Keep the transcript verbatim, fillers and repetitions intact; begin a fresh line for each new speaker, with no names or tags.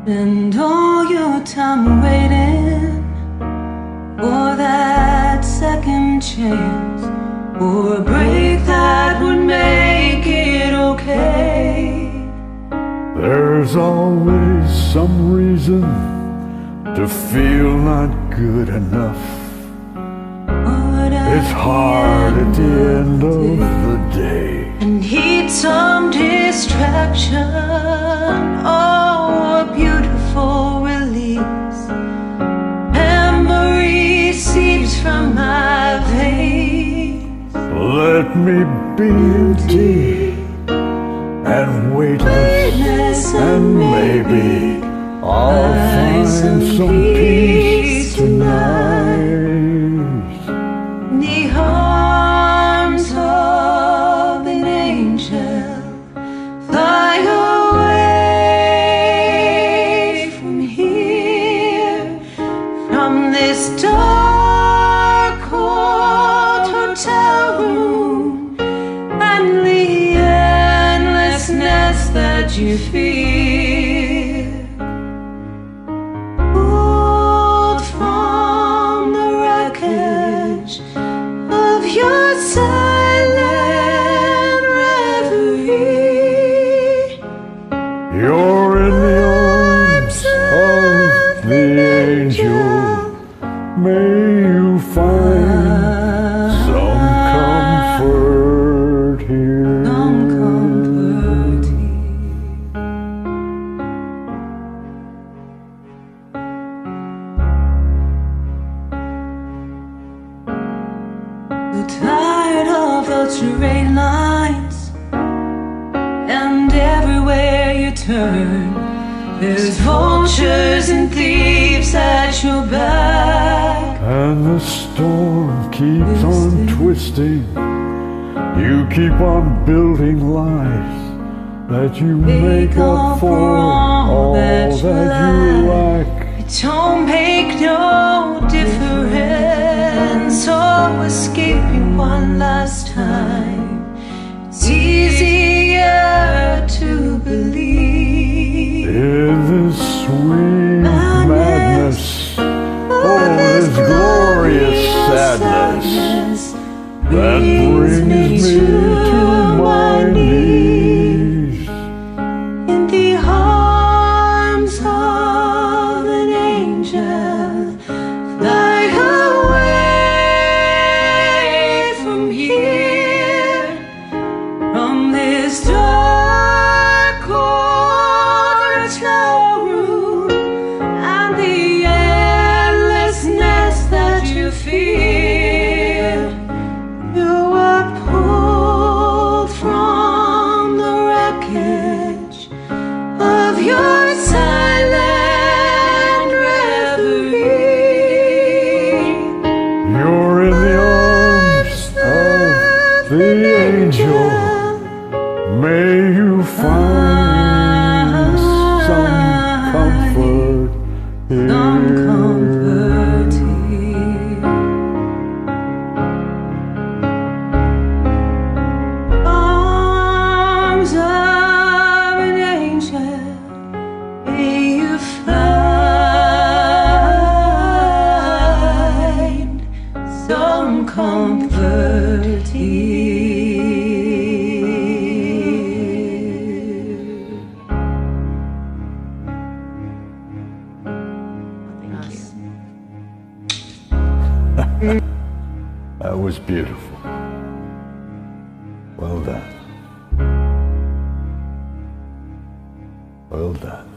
Spend all your time waiting for that second chance, or a break that would make it okay.
There's always some reason to feel not good enough. It's hard at the end of the day,
and need some distraction. Oh, a beautiful release. Memory seeps from my veins.
Let me be empty and weightless, and maybe I'll find some peace tonight.
The arms of an angel fly away from here, from this dark cold hotel room, and the endlessness that you fear. Pulled from the wreckage of your silent reverie.
You're in the arms of the angel. May you find some comfort here.
Some comfort here. Tired of the straight lines, and everywhere you turn there's vultures and thieves at your back.
And the storm keeps on twisting. You keep on building lies that you make up for all that you lack.
It don't make no difference. So escaping one last time, it's easier to believe
in this sweet madness, oh, this glorious sadness that brings me to my knees.
In the arms of an angel, fly away from here, from this dark hotel room, and the endlessness that you fear. You were pulled from the wreckage of your silent reverie.
You're in the arms of the angel. May you find some comfort here.
Some comfort here. Arms of an angel, may you find some comfort here.
That was beautiful. Well done. Well done.